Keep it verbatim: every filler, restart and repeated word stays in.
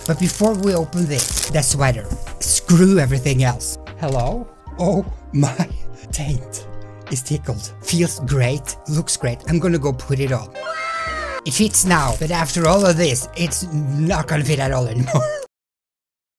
But before we open this, the sweater, screw everything else. Hello? Oh my taint is tickled. Feels great, looks great. I'm gonna go put it on. It fits now, but after all of this, it's not gonna fit at all anymore.